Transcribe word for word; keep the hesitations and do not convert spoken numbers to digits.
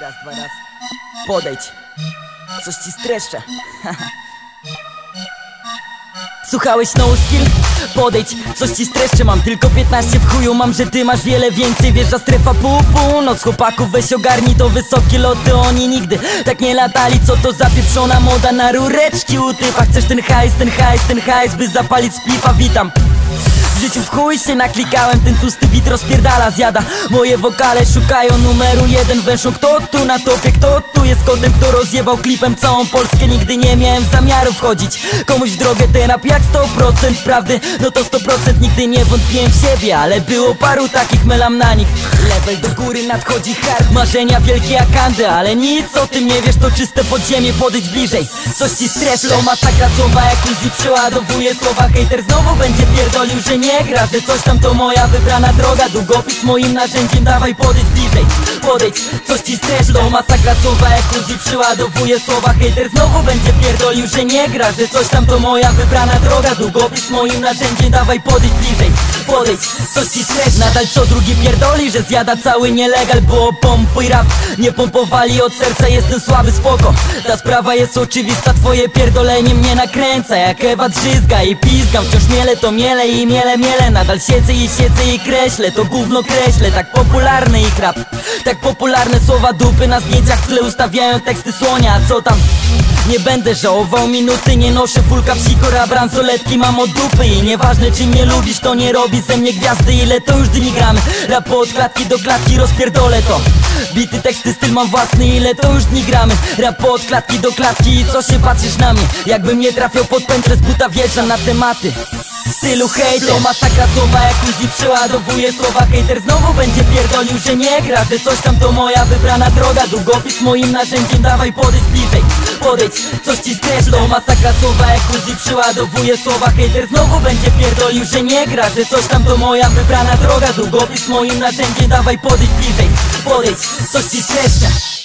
Raz, dwa, raz. Podejdź. Coś ci streszcza. Słuchałeś no skill? Podejdź, coś ci streszczę. Mam tylko piętnaście w chuju, mam, że ty masz wiele więcej. Wjeżdża strefa pół północ. Chłopaków weź ogarnij to wysokie loty. Oni nigdy tak nie latali. Co to za pieprzona moda na rureczki u typa? Chcesz ten hajs, ten hajs, ten hajs, by zapalić splifa? Witam. W życiu w chuj się naklikałem, ten tłusty bit rozpierdala, zjada moje wokale, szukają numeru jeden. Węszą, kto tu na topie, kto tu jest kotem, kto rozjebał klipem całą Polskę. Nigdy nie miałem zamiaru wchodzić komuś w drogę, ten rap jak sto procent prawdy. No to sto procent nigdy nie wątpiłem w siebie, ale było paru takich, melam na nich. Level do góry nadchodzi hard, marzenia wielkie jak Andy, ale nic o tym nie wiesz, to czyste podziemie. Podejdź bliżej, coś ci streszczą. Masakra słowa, jak Uzi przeładowuje słowa. Hejter znowu będzie pierdolił, że nie gra, że coś tam to moja wybrana droga. Długopis moim narzędziem, dawaj podejdź bliżej. Podejdź, coś ci streszczą. Masakra słowa, jak Uzi przeładowuje słowa. Hejter znowu będzie pierdolił, że nie gra, że coś tam to moja wybrana droga. Długopis moim narzędziem, dawaj podejdź bliżej. Podejdź, coś ci streszczą. Nadal co drugi pierdoli, że zjada cały nielegal, bo pompuj rap. Nie pompowali od serca, jestem słaby, spoko. Ta sprawa jest oczywista, twoje pierdolenie mnie nakręca. Jak Ewa drzyzga i pizgam, wciąż miele to miele i miele miele. Nadal siedzę i siedzę i kreślę, to gówno kreślę. Tak popularny ich rap, tak popularne słowa dupy. Na zdjęciach w tle ustawiają teksty słonia, a co tam? Nie będę żałował minuty, nie noszę fulka psikora, bransoletki mam od dupy. I nieważne czy mnie lubisz, to nie robi ze mnie gwiazdy. Ile to już dni gramy, rap od klatki do klatki, rozpierdolę to. Bity, teksty, styl mam własny, ile to już dni gramy, rap od klatki do klatki. I co się patrzysz na mnie, jakbym nie trafiał pod pętlę z buta, wjeżdżam na tematy w stylu hejter. To masakra słowa, jak Uzi przeładowuje słowa. Hejter znowu będzie pierdolił, że nie gra, że coś tam to moja wybrana droga. Długopis moim narzędziem, dawaj podejdź bliżej. Podejdź, coś ci streszczą. To masakra słowa, jak Uzi przeładowuje słowa. Hejter znowu będzie pierdolił, że nie gra, że coś tam to moja wybrana droga. Długopis moim narzędziem, dawaj podejdź bliżej. Podejdź, coś ci streszcza.